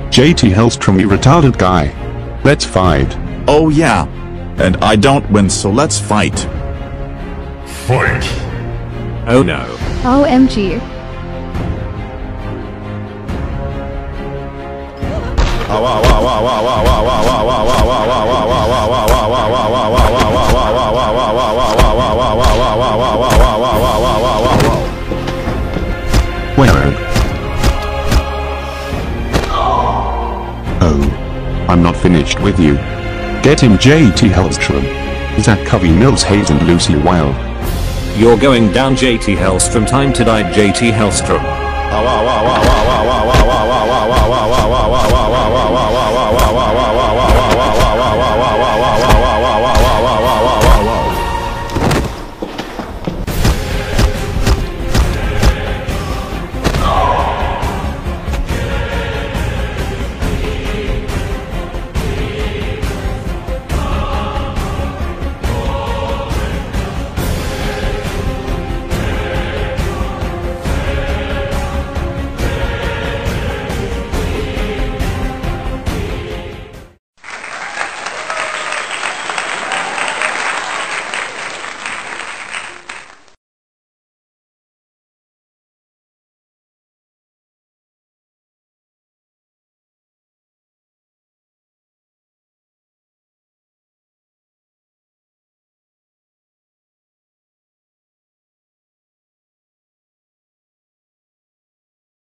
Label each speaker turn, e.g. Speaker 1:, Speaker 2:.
Speaker 1: JT Hellstrom, you retarded guy. Let's fight.
Speaker 2: Oh yeah. And I don't win, so let's fight.
Speaker 3: Fight!
Speaker 4: Oh no.
Speaker 5: OMG.
Speaker 1: Where? Oh. I'm not finished with you. Get him, JT Hellstrom. Zach Covey, Mills Hayes and Lucy Wilde.
Speaker 4: You're going down, JT Hellstrom. Time to die, JT Hellstrom.